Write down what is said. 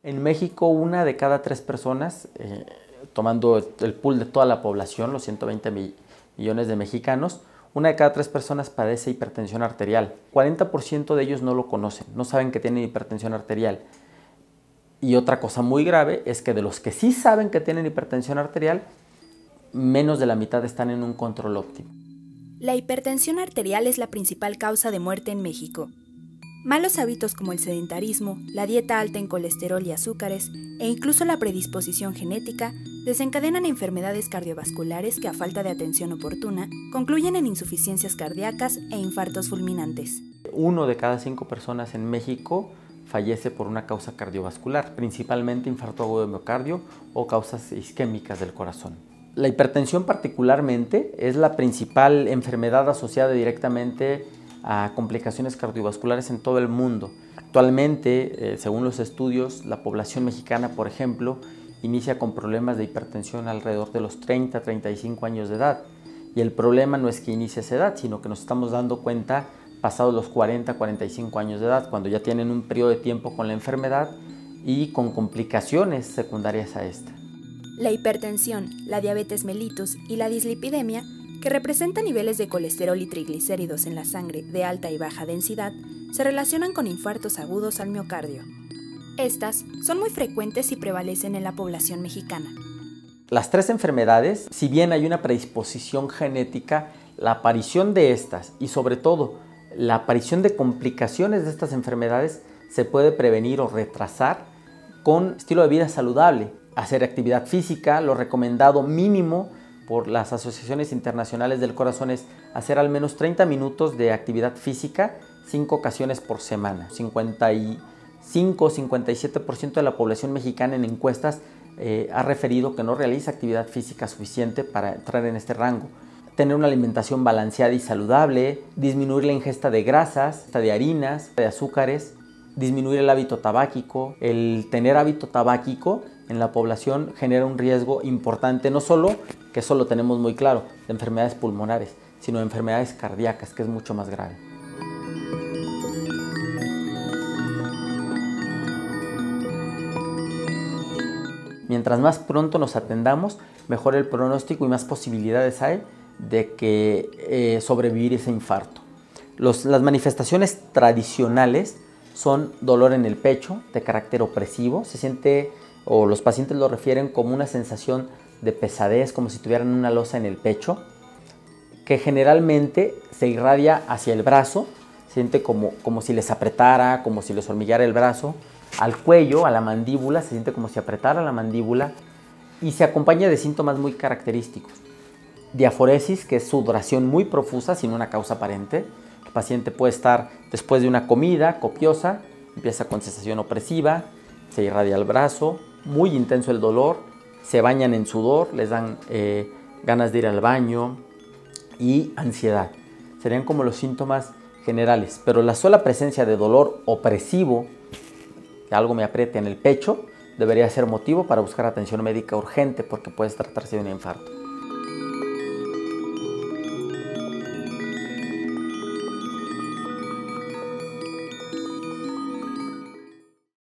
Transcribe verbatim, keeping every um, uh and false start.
En México, una de cada tres personas, eh, tomando el pool de toda la población, los ciento veinte millones de mexicanos, una de cada tres personas padece hipertensión arterial. cuarenta por ciento de ellos no lo conocen, no saben que tienen hipertensión arterial. Y otra cosa muy grave es que de los que sí saben que tienen hipertensión arterial, menos de la mitad están en un control óptimo. La hipertensión arterial es la principal causa de muerte en México. Malos hábitos como el sedentarismo, la dieta alta en colesterol y azúcares e incluso la predisposición genética desencadenan enfermedades cardiovasculares que, a falta de atención oportuna, concluyen en insuficiencias cardíacas e infartos fulminantes. Uno de cada cinco personas en México fallece por una causa cardiovascular, principalmente infarto agudo de miocardio o causas isquémicas del corazón. La hipertensión particularmente es la principal enfermedad asociada directamente a complicaciones cardiovasculares en todo el mundo. Actualmente, eh, según los estudios, la población mexicana, por ejemplo, inicia con problemas de hipertensión alrededor de los treinta a treinta y cinco años de edad. Y el problema no es que inicie a esa edad, sino que nos estamos dando cuenta pasados los cuarenta a cuarenta y cinco años de edad, cuando ya tienen un periodo de tiempo con la enfermedad y con complicaciones secundarias a esta. La hipertensión, la diabetes mellitus y la dislipidemia, que representa niveles de colesterol y triglicéridos en la sangre de alta y baja densidad, se relacionan con infartos agudos al miocardio. Estas son muy frecuentes y prevalecen en la población mexicana. Las tres enfermedades, si bien hay una predisposición genética, la aparición de estas y sobre todo la aparición de complicaciones de estas enfermedades se puede prevenir o retrasar con estilo de vida saludable, hacer actividad física, lo recomendado mínimo por las asociaciones internacionales del corazón es hacer al menos treinta minutos de actividad física cinco ocasiones por semana. cincuenta y cinco a cincuenta y siete por ciento de la población mexicana en encuestas eh, ha referido que no realiza actividad física suficiente para entrar en este rango. Tener una alimentación balanceada y saludable, disminuir la ingesta de grasas, de harinas, de azúcares, disminuir el hábito tabáquico. El tener hábito tabáquico en la población genera un riesgo importante, no solo, que eso lo tenemos muy claro, de enfermedades pulmonares, sino de enfermedades cardíacas, que es mucho más grave. Mientras más pronto nos atendamos, mejor el pronóstico y más posibilidades hay de que eh, sobrevivir ese infarto. Los, las manifestaciones tradicionales son dolor en el pecho de carácter opresivo, se siente, o los pacientes lo refieren como una sensación de pesadez, como si tuvieran una losa en el pecho, que generalmente se irradia hacia el brazo, se siente como, como si les apretara, como si les hormigueara el brazo, al cuello, a la mandíbula, se siente como si apretara la mandíbula y se acompaña de síntomas muy característicos. Diaforesis, que es sudoración muy profusa sin una causa aparente. El paciente puede estar después de una comida copiosa, empieza con sensación opresiva, se irradia el brazo, muy intenso el dolor, se bañan en sudor, les dan eh, ganas de ir al baño y ansiedad. Serían como los síntomas generales, pero la sola presencia de dolor opresivo, que algo me apriete en el pecho, debería ser motivo para buscar atención médica urgente porque puede tratarse de un infarto.